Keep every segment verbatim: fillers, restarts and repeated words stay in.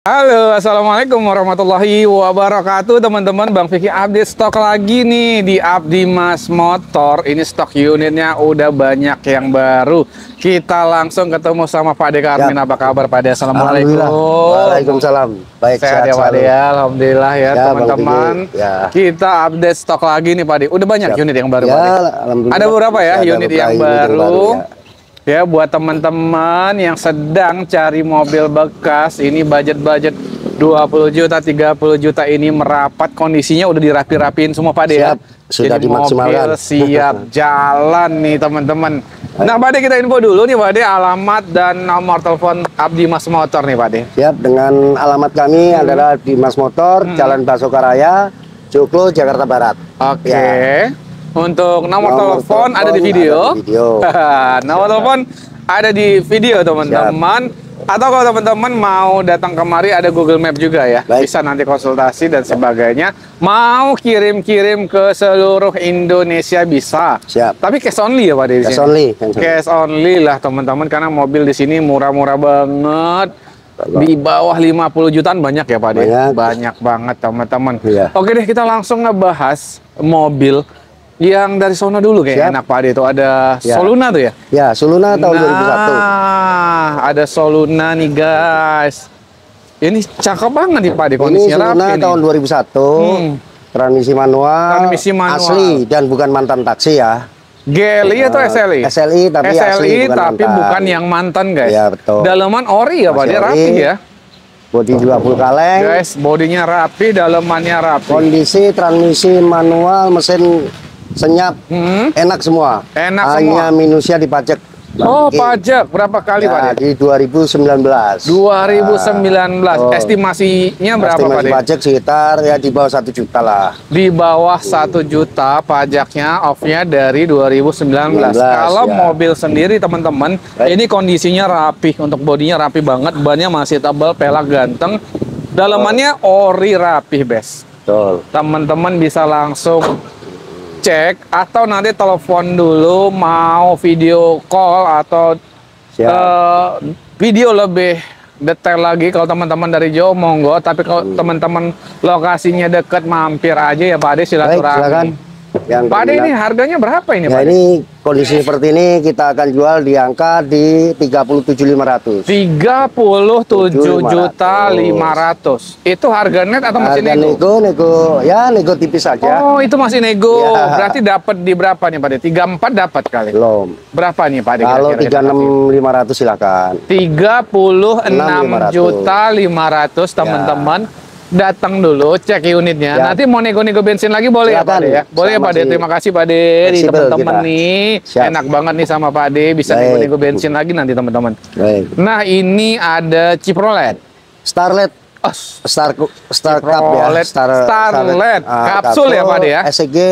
Halo, assalamualaikum warahmatullahi wabarakatuh, teman-teman. Bang Fikri update stok lagi nih di Abdimas Motor. Ini stok unitnya udah banyak yang baru. Kita langsung ketemu sama Pak De Karmin. Ya. Apa kabar Pak De? Assalamualaikum. Waalaikumsalam. Baik, sehat, sehat ya Pak De ya. Alhamdulillah ya, teman-teman. Ya, ya. Kita update stok lagi nih Pak De. Udah banyak Siap. unit yang baru ya, Pak De. Ada beberapa ya ada unit yang unit baru. Yang baru ya. Ya, buat teman-teman yang sedang cari mobil bekas, ini budget-budget dua puluh juta, tiga puluh juta ini merapat, kondisinya udah dirapi-rapiin semua Pak De ya. Sudah Jadi dimaksimalkan. Mobil siap jalan nih teman-teman. Nah Pak De, kita info dulu nih Pak De, alamat dan nomor telepon Abdimas Motor nih Pak De. Siap, dengan alamat kami hmm. adalah Abdimas Motor, hmm. Jalan Basokaraya, Joglo, Jakarta Barat. Oke. Okay. Ya. Untuk nomor, nomor telepon ada di video. Ada di video. Nomor telepon ada di video teman-teman. Atau kalau teman-teman mau datang kemari ada Google Map juga ya. Baik. Bisa nanti konsultasi dan sebagainya. Mau kirim-kirim ke seluruh Indonesia bisa. Siap. Tapi cash only ya Pak De. Cash only. Cash only lah teman-teman, karena mobil di sini murah-murah banget. Di bawah lima puluh jutaan banyak ya Pak De. Banyak, banyak banget teman-teman. Iya. Oke deh, kita langsung ngebahas mobil yang dari sono dulu kayak enak Pak De. Itu ada ya. Soluna tuh ya? Ya, Soluna tahun nah, dua ribu satu. Nah, ada Soluna nih guys. Ini cakep banget nih Pak De, kondisinya rapi. Ini Soluna tahun dua ribu satu. Hmm. Transmisi manual, Transmisi manual asli dan bukan mantan taksi ya. G L I atau S L I? S L I tapi S L I asli, bukan tapi mantan. bukan yang mantan guys. Ya, betul. Dalaman ori ya Pak De, rapi ya. Bodi dua puluh kaleng. Guys, bodinya rapi, dalamannya rapi. Kondisi transmisi manual, mesin senyap, hmm. enak semua. Enak Hanya semua. minusnya di pajak. Oh, Oke. Pajak berapa kali ya, Pak De? Di dua ribu sembilan belas. dua ribu sembilan belas. Nah, oh. Estimasinya berapa Estimasi Pak De? Pajak sekitar ya di bawah satu juta lah. Di bawah satu juta pajaknya, off-nya dari dua ribu sembilan belas. Kalau ya. Mobil sendiri teman-teman, ini kondisinya rapi, untuk bodinya rapi banget, bannya masih tebal, pelak ganteng. Dalamannya ori rapi, bes. Betul. Teman-teman bisa langsung cek atau nanti telepon dulu mau video call atau uh, video lebih detail lagi. Kalau teman-teman dari jauh monggo, tapi kalau hmm. teman-teman lokasinya dekat mampir aja ya Pak De, silaturahmi. Yang Pak De, ini harganya berapa ini ya, Pak De? Ini kondisi seperti ini kita akan jual di angka di tiga puluh tujuh ribu lima ratus. tiga puluh tujuh juta lima ratus. Itu harga net atau masih harga nego? nego? Nego, ya nego tipis saja. Oh, itu masih nego. Ya. Berarti dapat di berapa nih Pak De? tiga puluh empat dapat kali? Belum. Berapa nih Pak De? Kalau tiga puluh enam ribu lima ratus silakan. tiga puluh enam juta lima ratus teman-teman. Ya. Datang dulu, cek unitnya. Ya. Nanti mau nego-nego bensin lagi boleh ya Pak De ya? Boleh ya Pak De. Terima kasih Pak De. Nih teman-teman nih, Siap. enak banget nih sama Pak De. Bisa nego-nego bensin lagi nanti teman-teman. Nah ini ada Chevrolet Starlet. Oh, Star Star Cup ya. Star, Starlet. Uh, Kapsul ya Pak De ya. S C G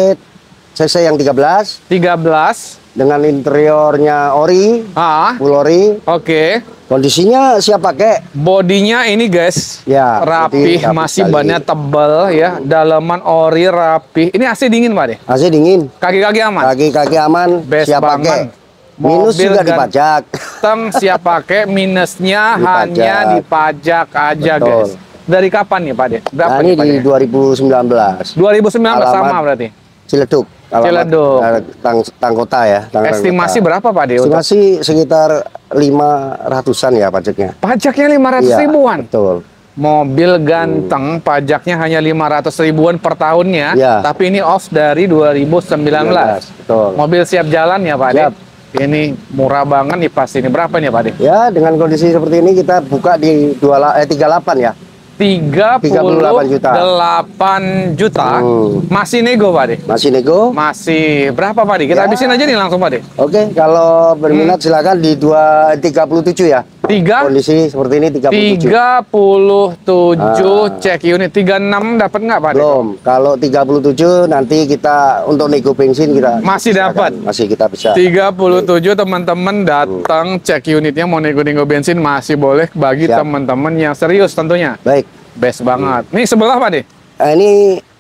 C C yang tiga belas. tiga belas. Dengan interiornya ori. Ah. Full ori. Oke. Okay. Kondisinya siap pakai. Bodinya ini guys, ya, rapi, masih sekali. Bannya tebal ya, dalaman ori rapi. Ini A C dingin Pak De? A C dingin. Kaki-kaki aman. Kaki-kaki aman, Best siap pakai. Minus mobil juga dipajak. Teng siap pakai, minusnya dipajak. Hanya dipajak aja. Betul. Guys. Dari kapan nih Pak De? Berapa nah, ini nih, Pak di De? dua ribu sembilan belas. dua ribu sembilan belas sama berarti. Ciledug. Ciledug. Tang, tang kota ya. Tang Estimasi kota. Berapa Pak De? Estimasi untuk... sekitar lima ratusan ya pajaknya. Pajaknya lima ratus ya, ribuan? Betul. Mobil ganteng, hmm. pajaknya hanya lima ratus ribuan per tahunnya. Ya. Tapi ini off dari dua ribu sembilan belas. Betul. Mobil siap jalan ya Pak De? Siap. Ini murah banget nih pasti. Ini berapa nih Pak De? Ya dengan kondisi seperti ini kita buka di dua, eh, tiga puluh delapan ya. tiga puluh delapan juta. delapan juta. Hmm. Masih nego Pak De? Masih nego. Masih berapa Pak De? Kita ya. habisin aja nih langsung Pak De. Oke, kalau berminat hmm. silakan di dua tiga puluh tujuh ya. Tiga? Kondisi seperti ini tiga puluh tujuh. tiga puluh tujuh ah. Cek unit. tiga puluh enam dapat nggak Pak De? Belum. Kalau tiga puluh tujuh nanti kita untuk nego bensin kita masih dapat. Masih kita bisa. tiga puluh tujuh teman-teman datang hmm. cek unitnya mau nego-nego bensin masih boleh bagi teman-teman yang serius tentunya. Baik. Best banget. Nih sebelah Pak De? Eh, ini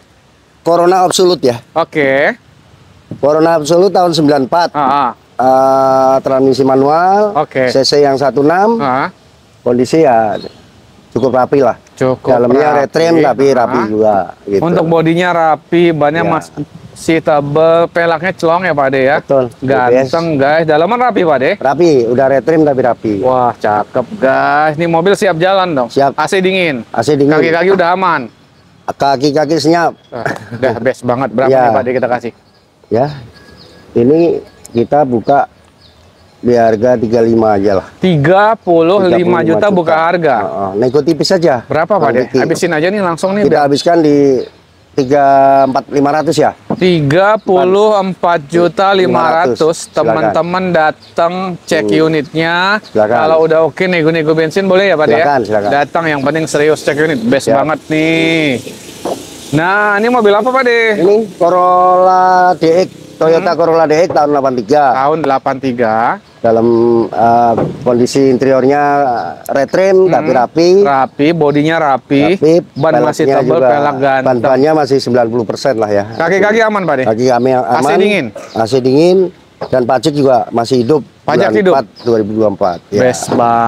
Corona Absolute ya. Oke. Okay. Corona Absolute tahun sembilan puluh empat. Ah. Uh, transmisi manual. Oke. Okay. C C yang satu enam. Ah. Kondisi ya cukup rapi lah. Cukup Dalamnya retrim tapi Nah. rapi juga. Gitu. Untuk bodinya rapi, bannya Ya. masih tebel, pelaknya celong ya Pak De ya. Betul. Ganteng guys, dalaman rapi Pak De. Rapi, udah retrim tapi rapi. Wah cakep guys, ini mobil siap jalan dong. Siap. A C dingin, A C dingin. kaki-kaki udah aman. Kaki-kaki senyap. Ah, udah best banget. Berapa Ya. nih Pak De kita kasih? Ya. Ini kita buka di harga tiga puluh lima aja lah. tiga puluh lima juta buka harga. Uh, nego tipis saja. Berapa Pak De? Bang Diki. Habisin aja nih langsung nih. Kita habiskan di tiga empat lima ratus ya. tiga puluh empat juta lima ratus. Silakan. Teman-teman datang cek Hmm. unitnya. Silakan. Kalau udah oke nego-nego bensin boleh ya Pak De ya? Silakan, silakan. Datang yang penting serius cek unit. Best Siap. banget nih. Nah, ini mobil apa Pak De? Ini Corolla D X, Toyota Hmm. Corolla D X tahun delapan tiga. Tahun delapan tiga. Dalam uh, kondisi interiornya retrim tapi rapi. Rapi, bodinya rapi. Rapi, Ban masih peleknya tebal, juga, pelak ganteng. ban-bannya masih sembilan puluh persen lah ya. Kaki-kaki aman Pak De? Kaki kami yang A C aman. dingin? A C dingin dan pajak juga masih hidup. Pajak bulan hidup? empat dua ribu dua puluh empat. Ya. Best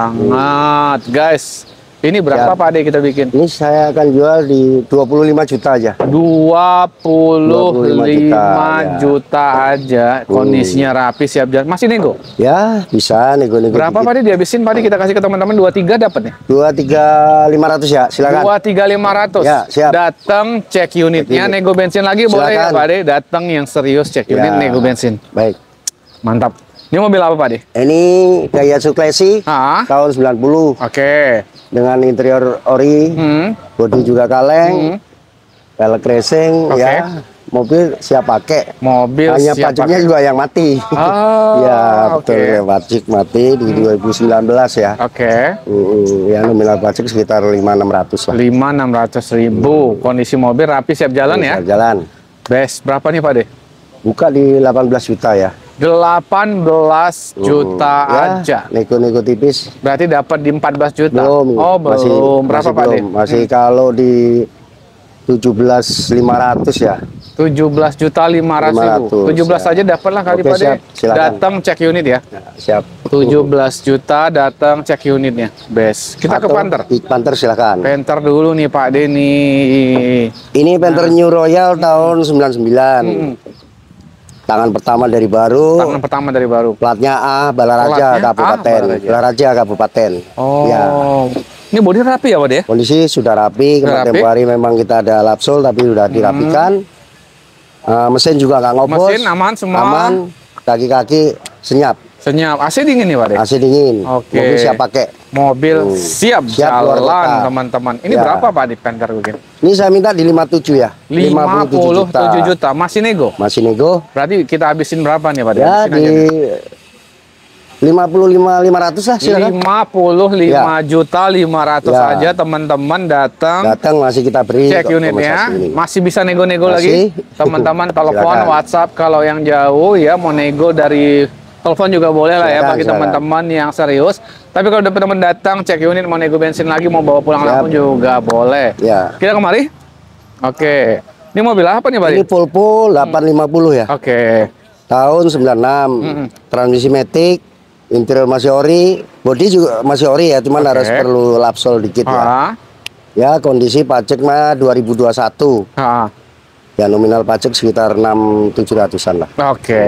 banget, guys. Ini berapa Ya. Pak De kita bikin? Ini saya akan jual di dua puluh lima juta aja. dua puluh lima dua puluh lima juta, juta, aja. Kondisinya rapi, siap jalan. Masih nego? Ya, bisa nego-nego. Berapa Pak De dihabisin Pak De? Kita kasih ke teman-teman dua tiga dapat nih. dua tiga lima ratus ya, silakan. dua tiga lima ratus. Ya, siap. Datang cek unitnya, Cek unit. nego bensin lagi boleh ya Silakan. Pak De? Datang yang serius cek Ya. unit, nego bensin. Baik. Mantap. Ini mobil apa Pak De? Ini Daihatsu Classic Ah, tahun sembilan puluh oke. dengan interior ori, Hmm. bodi juga kaleng, Hmm. velg racing Oke. ya. Mobil siap pakai. Mobil Hanya siap pajaknya pakai. juga yang mati. Oh, ya, betul oke. ya, pajak mati di dua ribu sembilan belas ya. Oke. Mm, ya nominal pajak sekitar lima enam ratus lah. lima enam ratus ribu. Kondisi mobil rapi siap jalan ya. Bisa jalan. Best. Berapa nih Pak De? Buka di delapan belas juta ya. delapan belas juta Hmm, ya, aja. Nego-nego tipis. Berarti dapat di empat belas juta. Belum. Oh, belum. Masih, Berapa masih Pak belum. De? Hmm. Masih kalau di tujuh belas lima ratus ya. tujuh belas juta lima ratus ribu. lima ratus, tujuh belas ya. aja dapat lah kali Oke, Pak De. siap. Silakan. Datang cek unit ya. Ya, siap. tujuh belas juta datang cek unitnya. Best. Kita ke Atau Panther. di Panther silakan. Panther dulu nih Pak De nih. Ini Panther New Royal tahun sembilan puluh sembilan. Hmm. Tangan pertama dari baru. Tangan pertama dari baru. Platnya A, Balaraja Platnya A, Kabupaten. Balaraja. Balaraja Kabupaten. Oh. Ya. Ini bodi rapi ya Pak De? Kondisi sudah rapi. Sudah Kemarin rapi. tempo hari memang kita ada lapsol tapi sudah dirapikan. Eh, mesin juga nggak ngopos. Mesin aman semua. Aman. Kaki-kaki senyap. Senyap. A C dingin nih Pak De? A C dingin. Oke. Mobil siap pakai. Mobil Hmm. siap, Siap luar jalan kota. teman-teman. Ini Ya. berapa Pak di Panther bikin? Ini saya minta di lima puluh tujuh ya. lima puluh tujuh juta. Masih nego? Masih nego. Berarti kita habisin berapa nih Pak? Ya Habisin di aja nih. lima puluh lima lima ratus lah silakan. lima puluh lima juta lima ratus Ya. aja teman-teman datang. Datang masih kita beri Cek kok unitnya, kompensasi ini. masih bisa nego-nego Masih. lagi. Teman-teman telepon, Silakan. WhatsApp kalau yang jauh ya mau nego dari telepon juga boleh lah ya Silakan, bagi silakan. teman-teman yang serius. Tapi kalau teman-teman datang cek unit mau nego bensin lagi mau bawa pulang Siap. langsung juga boleh. Ya. Kita kemari? Oke. Ini mobil apa nih, Pak? Ini Volvo delapan lima puluh ya. Oke. Tahun sembilan puluh enam. Mm-mm. Transmisi matic, interior masih ori, bodi juga masih ori ya, cuman Oke. harus perlu lapsol dikit ya. Ah, Ya, kondisi pajak mah dua ribu dua puluh satu. ah. Ya nominal pajak sekitar enam tujuh ratusan lah. Oke.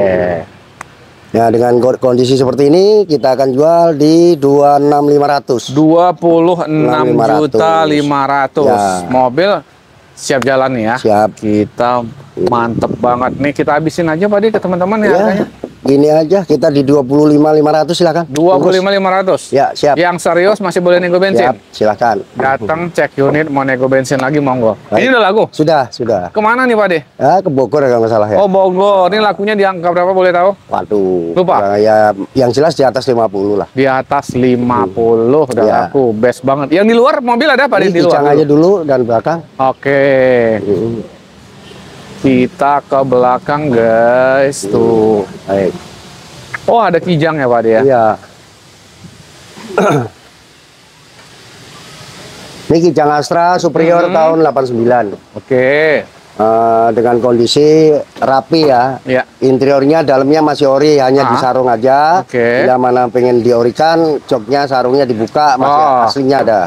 Ya dengan ko- kondisi seperti ini kita akan jual di dua puluh enam lima ratus. dua puluh enam juta lima ratus. Ya. Mobil siap jalan nih ya. Siap. Kita mantep banget nih. Kita habisin aja Pak Di ke teman-teman ya, harganya. Ya, gini aja kita di dua puluh lima lima ratus silakan. dua puluh lima Bungkus. lima ratus. Ya, siap. Yang serius masih boleh nego bensin. Siap, silakan. Datang cek unit mau nego bensin lagi monggo. Baik. Ini udah laku. Sudah, sudah. Kemana nih Pak De? Ya, ke Bogor kalau nggak salah ya. Oh Bogor. Ini lakunya di angka berapa boleh tahu? Waduh. Lupa? Ya, ya, yang jelas di atas lima puluh lah. Di atas lima puluh udah Ya. laku. Best banget. Yang di luar mobil ada Pak De? Ini Di luar kijang dulu? aja dulu dan belakang. Oke. Mm, Kita ke belakang guys. Tuh. Baik. Oh ada kijang ya Pak De ya? Iya. Ini kijang Astra Superior Hmm. tahun delapan puluh sembilan. Oke. Eh, dengan kondisi rapi ya. Ya. Interiornya dalamnya masih ori, hanya Ah. disarung aja. Oke. Bila mana pengen diorikan, joknya sarungnya dibuka, masih Oh. aslinya ada.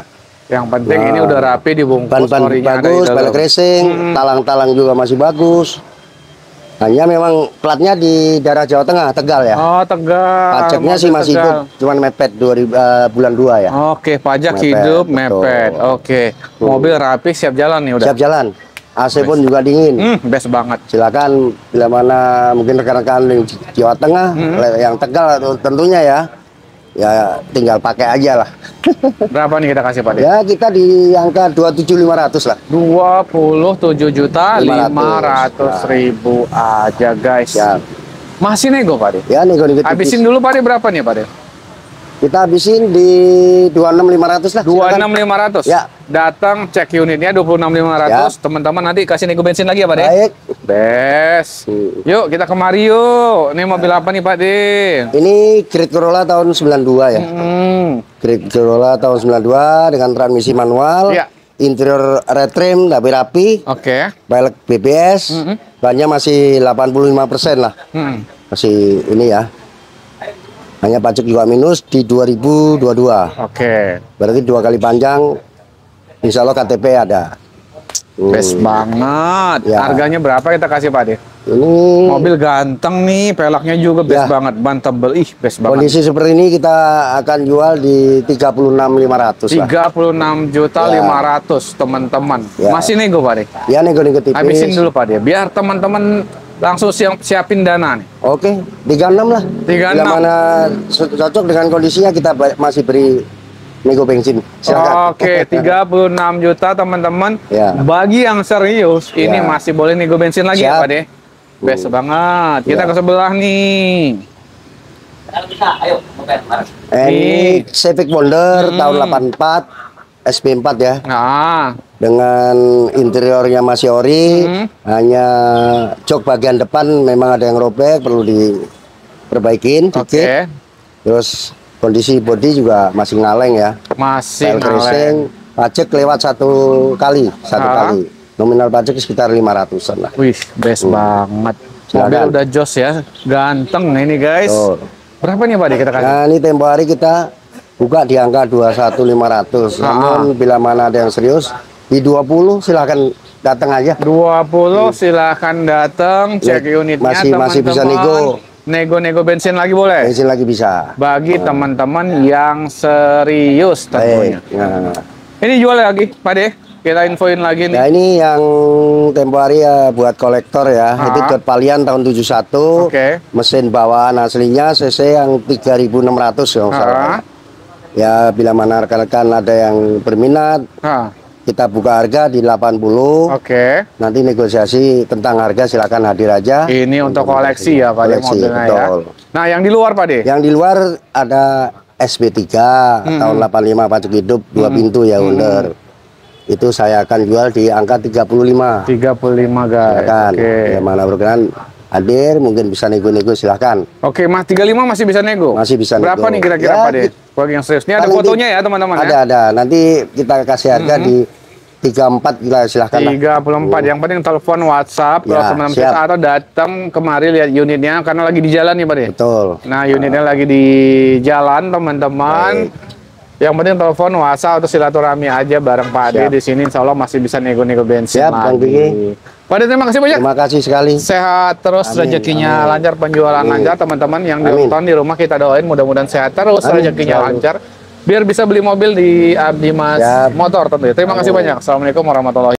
Yang penting Nah, ini udah rapi dibungkus, ban-ban orinya ada di bagus, dalam. pelek racing, Hmm. talang-talang juga masih bagus. Hanya memang platnya di daerah Jawa Tengah, Tegal ya. Oh, Tegal. Pajaknya mobil sih masih Tegal. hidup, cuman mepet dua ribu, eh, bulan dua ya. Oke, pajak Mepet, hidup, betul. mepet. Oke, mobil rapi, siap jalan nih udah. Siap jalan. A C pun juga dingin. Hmm, best banget. Silakan bila mana mungkin rekan-rekan di Jawa Tengah, Hmm. yang Tegal tentunya ya, ya tinggal pakai aja lah. Berapa nih kita kasih Pak De? Ya kita di angka dua puluh tujuh ribu lima ratus lah. dua puluh tujuh juta lima ratus Nah. ribu aja guys. Ya, Masih nego Pak De? ya nego-nego tipis. Habisin dulu Pak De, berapa nih Pak De? Kita habisin di dua puluh enam ribu lima ratus lah. dua puluh silakan. enam ribu lima ratus. Ya. Datang cek unitnya dua puluh enam ribu lima ratus. Teman-teman nanti kasih nego bensin lagi ya Pak De? Baik. Best. Hmm. Yuk kita kemari yuk. Ini mobil apa nih Pak De? Ini Great Corolla tahun sembilan puluh dua ya. Hmm. Great Corolla tahun sembilan puluh dua dengan transmisi manual. Ya. Interior red trim, tapi rapi. Oke. Velg B B S. Mm-mm. Bannya masih delapan puluh lima persen lah. Hmm. Masih ini ya. Hanya pajak juga minus di dua ribu dua puluh dua. Oke. Berarti dua kali panjang. Insya Allah K T P ada. Hmm. Best banget. Ya. Harganya berapa kita kasih Pak De? Ini Mobil ganteng nih, pelaknya juga best Ya. banget, ban tebel, ih best banget. kondisi seperti ini kita akan jual di tiga puluh enam ribu lima ratus lah. tiga puluh enam juta Ya. lima ratus teman-teman. Ya. Masih nego Pak De? Ya nego-nego tipis. Habisin dulu Pak De, biar teman-teman langsung siap siapin dana nih. Oke, tiga puluh enam lah. tiga puluh enam. Bila mana so- cocok dengan kondisinya kita ba- masih beri nego bensin. Silakan. Oke, tiga puluh enam juta teman-teman. Ya. Bagi yang serius, ini Ya. masih boleh nego bensin lagi ya Siap. Pak De? Best Hmm. banget. Kita Ya. ke sebelah nih. Eh, ini Nih. Civic Wonder Hmm. tahun delapan puluh empat S P empat ya. Nah, Dengan interiornya masih ori, Hmm. hanya jok bagian depan memang ada yang robek, perlu diperbaikin oke. dikit. Terus kondisi bodi juga masih ngaleng ya. Masih Velg ngaleng. racing, pajak lewat satu kali, satu Ah. kali. Nominal pajak sekitar lima ratusan lah. Wih, best banget. Mobil Silakan. udah jos ya, ganteng ini guys. Betul. Berapa nih Pak De kita kasih? Nah ini tempo hari kita buka di angka dua puluh satu ribu lima ratus. Ah. Namun bila mana ada yang serius di dua puluh silahkan datang aja. dua puluh silahkan datang cek Ya, unitnya masih- teman-teman. masih bisa nego. Nego-nego bensin lagi boleh. Bensin lagi bisa. Bagi teman-teman yang serius tentunya. Baik. Nah, Ini jual lagi Pak De. Kita infoin lagi nih. nah ini yang tempo hari ya buat kolektor ya. Ah. Itu Dodge Valiant tahun tujuh puluh satu. Oke. Mesin bawaan aslinya C C yang tiga ribu enam ratus ya. Ah. Ya bila mana rekan-rekan ada yang berminat, Ah, kita buka harga di delapan puluh. Oke. Nanti negosiasi tentang harga silakan hadir aja. Ini untuk koleksi ya Pak De Koleksi, mobilnya ya. betul. Nah yang di luar Pak De. Yang di luar ada S B tiga tahun delapan puluh lima pajak hidup dua pintu ya Wonder. Itu saya akan jual di angka tiga puluh lima. tiga puluh lima guys. Silakan. Oke. Yang mana berkenan hadir mungkin bisa nego-nego silakan. Oke, Mas tiga puluh lima masih bisa nego? Masih bisa Berapa nego. nih kira-kira Ya, Pak De? di- Bagi yang serius. Ini ada Paling fotonya di- ya teman-teman Ada ya? ada. Nanti kita kasih harga di tiga puluh empat kita silakan lah. tiga puluh empat. Yang penting telepon WhatsApp kalau Ya, teman-teman siap. bisa, atau datang kemari lihat unitnya karena lagi di jalan nih Pak De. Betul. Nah, unitnya lagi di jalan teman-teman. Yang penting telepon WhatsApp atau silaturahmi aja bareng Pak De Siap. di sini. Insya Allah masih bisa nego-nego bensin Siap, Bang lagi. Diki. Pak De terima kasih banyak. Terima kasih sekali. Sehat terus, Amin, rezekinya amin. lancar, penjualan Amin. lancar, teman-teman yang Amin. nonton di rumah kita doain mudah-mudahan sehat terus, Amin, rezekinya selalu. lancar, biar bisa beli mobil di Abdi Mas Siap. Motor tentu ya. Terima kasih Amin. banyak. Assalamualaikum warahmatullahi